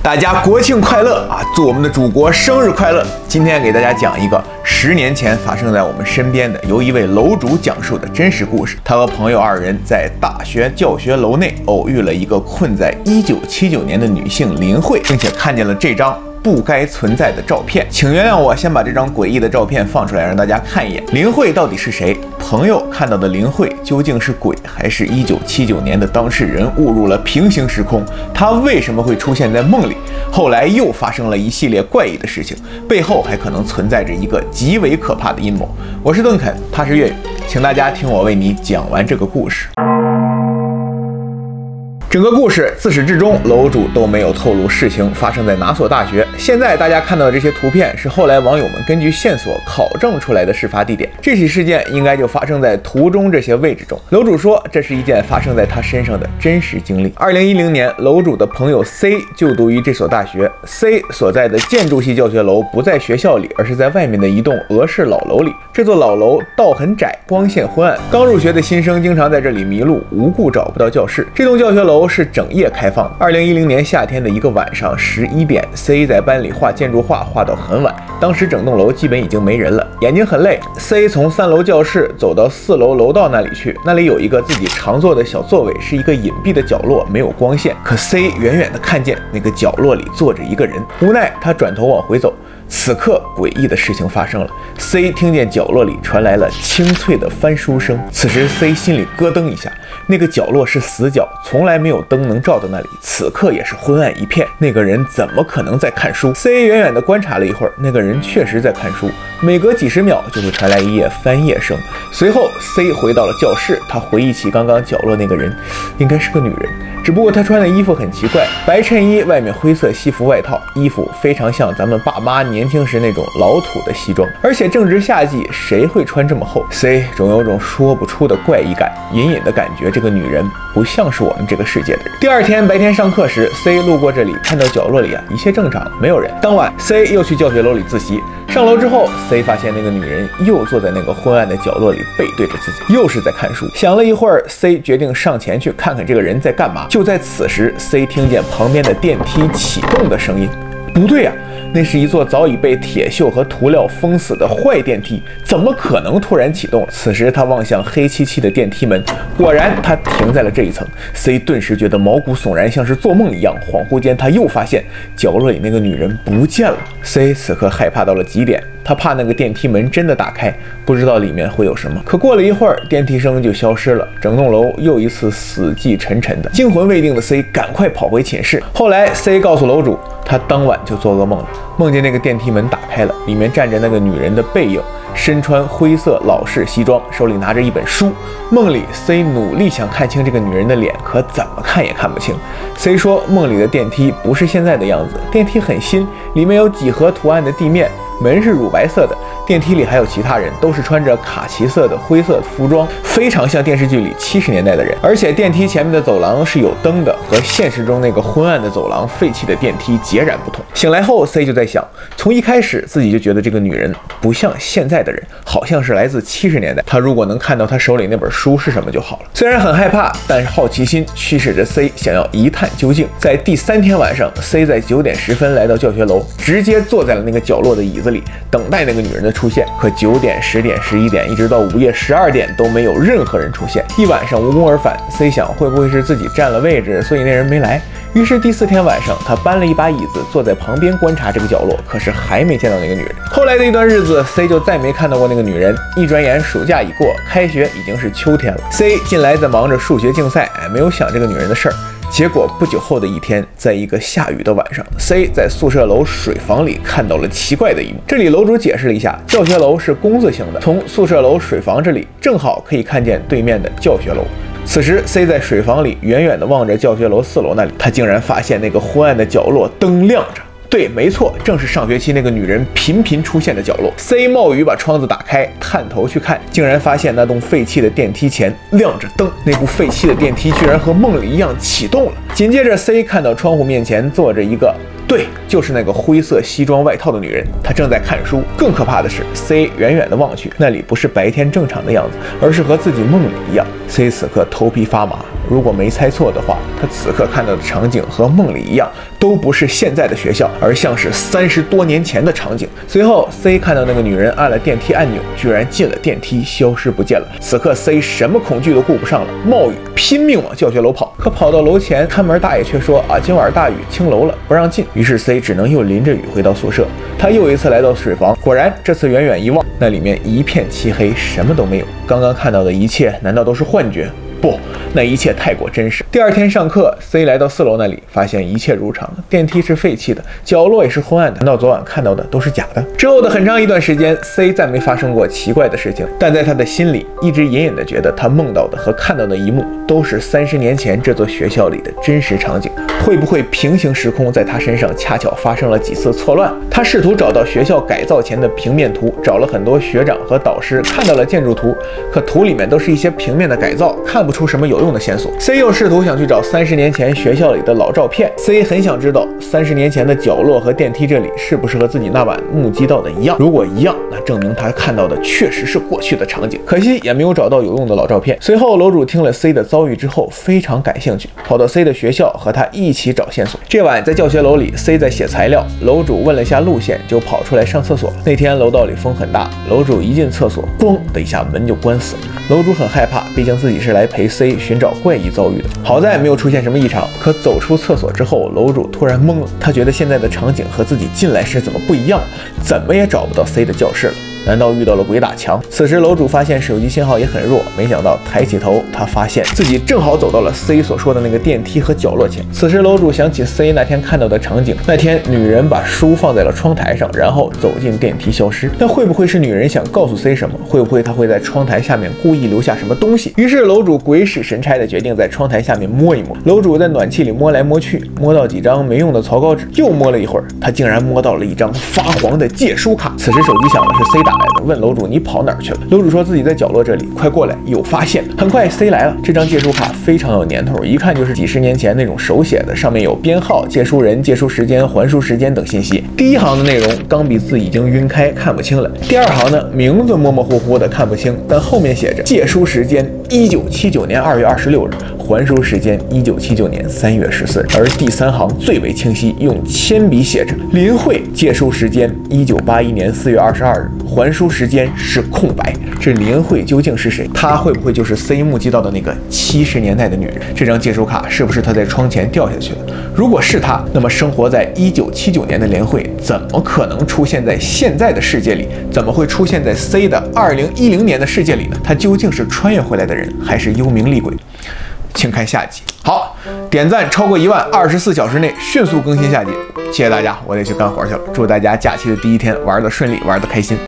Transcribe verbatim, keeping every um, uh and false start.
大家国庆快乐啊！祝我们的祖国生日快乐！今天给大家讲一个十年前发生在我们身边的，由一位楼主讲述的真实故事。他和朋友二人在大学教学楼内偶遇了一个困在一九七九年的女性林慧，并且看见了这张不该存在的照片。请原谅我先把这张诡异的照片放出来让大家看一眼。林慧到底是谁？朋友看到的林慧究竟是鬼，还是一九七九年的当事人误入了平行时空？她为什么会出现在梦里？后来又发生了一系列怪异的事情，背后还可能存在着一个极为可怕的阴谋。我是邓肯，他是粤语，请大家听我为你讲完这个故事。整个故事自始至终，楼主都没有透露事情发生在哪所大学。现在大家看到的这些图片是后来网友们根据线索考证出来的事发地点。这起事件应该就发生在图中这些位置中。楼主说，这是一件发生在他身上的真实经历。二零一零年，楼主的朋友 C 就读于这所大学。C 所在的建筑系教学楼不在学校里，而是在外面的一栋俄式老楼里。这座老楼道很窄，光线昏暗，刚入学的新生经常在这里迷路，无故找不到教室。这栋教学楼是整夜开放。二零一零年夏天的一个晚上十一点 ，C 在班里画建筑画，画到很晚。当时整栋楼基本已经没人了，眼睛很累。C 从三楼教室走到四楼楼道那里去，那里有一个自己常坐的小座位，是一个隐蔽的角落，没有光线。可 C 远远的看见那个角落里坐着一个人，无奈他转头往回走。此刻，诡异的事情发生了。C 听见角落里传来了清脆的翻书声。此时 C 心里咯噔一下，那个角落是死角，从来没有灯能照到那里。此刻也是昏暗一片，那个人怎么可能在看书 ？C 远远地观察了一会儿，那个人确实在看书。每隔几十秒就会传来一页翻页声。随后 C 回到了教室，他回忆起刚刚角落那个人，应该是个女人，只不过她穿的衣服很奇怪，白衬衣，外面灰色西服外套，衣服非常像咱们爸妈年轻时那种老土的西装，而且正值夏季，谁会穿这么厚 ？C 总有种说不出的怪异感，隐隐的感觉这个女人不像是我们这个世界的人。第二天白天上课时 ，C 路过这里，看到角落里啊一切正常，没有人。当晚 C 又去教学楼里自习，上楼之后 C 发现那个女人又坐在那个昏暗的角落里，背对着自己，又是在看书。想了一会儿 ，C 决定上前去看看这个人在干嘛。就在此时 ，C 听见旁边的电梯启动的声音，不对啊！那是一座早已被铁锈和涂料封死的坏电梯，怎么可能突然启动？此时他望向黑漆漆的电梯门，果然他停在了这一层。C 顿时觉得毛骨悚然，像是做梦一样。恍惚间，他又发现角落里那个女人不见了。C 此刻害怕到了极点，他怕那个电梯门真的打开，不知道里面会有什么。可过了一会儿，电梯声就消失了，整栋楼又一次死寂沉沉的。惊魂未定的 C 赶快跑回寝室。后来 C 告诉楼主，他当晚就做噩梦了，梦见那个电梯门打开了，里面站着那个女人的背影，身穿灰色老式西装，手里拿着一本书。梦里 C 努力想看清这个女人的脸，可怎么看也看不清。C 说梦里的电梯不是现在的样子，电梯很新，里面有几何图案的地面，门是乳白色的，电梯里还有其他人，都是穿着卡其色的灰色服装，非常像电视剧里七十年代的人。而且电梯前面的走廊是有灯的，和现实中那个昏暗的走廊、废弃的电梯截然不同。醒来后 C 就在想，从一开始自己就觉得这个女人不像现在的人，好像是来自七十年代。他如果能看到她手里那本书是什么就好了。虽然很害怕，但是好奇心驱使着 C 想要一探究竟。在第三天晚上 ，C 在九点十分来到教学楼，直接坐在了那个角落的椅子里，等待那个女人的出现。可九点、十点、十一点，一直到午夜十二点都没有任何人出现，一晚上无功而返。C 想会不会是自己占了位置，所以那人没来？于是第四天晚上，他搬了一把椅子坐在旁边观察这个角落，可是还没见到那个女人。后来的一段日子 ，C 就再没看到过那个女人。一转眼暑假已过，开学已经是秋天了。C 近来在忙着数学竞赛，哎，没有想这个女人的事儿。结果不久后的一天，在一个下雨的晚上 ，C 在宿舍楼水房里看到了奇怪的一幕。这里楼主解释了一下，教学楼是工字形的，从宿舍楼水房这里正好可以看见对面的教学楼。此时 C 在水房里远远地望着教学楼四楼那里，他竟然发现那个昏暗的角落灯亮着。对，没错，正是上学期那个女人频频出现的角落。C 冒雨把窗子打开，探头去看，竟然发现那栋废弃的电梯前亮着灯，那部废弃的电梯居然和梦里一样启动了。紧接着 C 看到窗户面前坐着一个对，就是那个灰色西装外套的女人，她正在看书。更可怕的是 ，C 远远的望去，那里不是白天正常的样子，而是和自己梦里一样。C 此刻头皮发麻，如果没猜错的话，他此刻看到的场景和梦里一样，都不是现在的学校，而像是三十多年前的场景。随后 ，C 看到那个女人按了电梯按钮，居然进了电梯，消失不见了。此刻 C 什么恐惧都顾不上了，冒雨拼命往教学楼跑。可跑到楼前，看门大爷却说啊，今晚大雨清楼了，不让进。于是 C 只能又淋着雨回到宿舍。他又一次来到水房，果然这次远远一望，那里面一片漆黑，什么都没有。刚刚看到的一切，难道都是幻觉？不，那一切太过真实。第二天上课 ，C 来到四楼那里，发现一切如常，电梯是废弃的，角落也是昏暗的。难道昨晚看到的都是假的？之后的很长一段时间 ，C 再没发生过奇怪的事情，但在他的心里，一直隐隐的觉得他梦到的和看到的一幕都是三十年前这座学校里的真实场景。会不会平行时空在他身上恰巧发生了几次错乱？他试图找到学校改造前的平面图，找了很多学长和导师，看到了建筑图，可图里面都是一些平面的改造，看不出什么有用的线索。C 又试图想去找三十年前学校里的老照片。C 很想知道三十年前的角落和电梯这里是不是和自己那晚目击到的一样。如果一样，那证明他看到的确实是过去的场景。可惜也没有找到有用的老照片。随后楼主听了 C 的遭遇之后，非常感兴趣，跑到 C 的学校和他一起找线索。这晚在教学楼里 ，C 在写材料，楼主问了一下路线，就跑出来上厕所。那天楼道里风很大，楼主一进厕所，咣的一下门就关死了。楼主很害怕，毕竟自己是来陪 C 寻找怪异遭遇的。好在没有出现什么异常，可走出厕所之后，楼主突然懵了，他觉得现在的场景和自己进来时怎么不一样，怎么也找不到 C 的教室了。难道遇到了鬼打墙？此时楼主发现手机信号也很弱，没想到抬起头，他发现自己正好走到了 C 所说的那个电梯和角落前。此时楼主想起 C 那天看到的场景，那天女人把书放在了窗台上，然后走进电梯消失。那会不会是女人想告诉 C 什么？会不会她会在窗台下面故意留下什么东西？于是楼主鬼使神差的决定在窗台下面摸一摸。楼主在暖气里摸来摸去，摸到几张没用的草稿纸，又摸了一会儿，他竟然摸到了一张发黄的借书卡。此时手机响了，是 C 打来的，问楼主你跑哪儿去了？楼主说自己在角落这里，快过来，有发现。很快 C 来了，这张借书卡非常有年头，一看就是几十年前那种手写的，上面有编号、借书人、借书时间、还书时间等信息。第一行的内容钢笔字已经晕开，看不清了。第二行呢，名字模模糊糊的看不清，但后面写着借书时间一九七九年二月二十六日，还书时间一九七九年三月十四日。而第三行最为清晰，用铅笔写着林慧借书时间一九八一年四月二十二日，还书时间是空白。这林慧究竟是谁？她会不会就是 C 目击到的那个七十年代的女人？这张借书卡是不是她在窗前掉下去的？如果是她，那么生活在一九七九年的林慧怎么可能出现在现在的世界里？怎么会出现在 C 的二零一零年的世界里呢？她究竟是穿越回来的人，还是幽冥厉鬼？请看下集。好，点赞超过一万，二十四小时内迅速更新下集。谢谢大家，我得去干活去了。祝大家假期的第一天玩得顺利，玩得开心。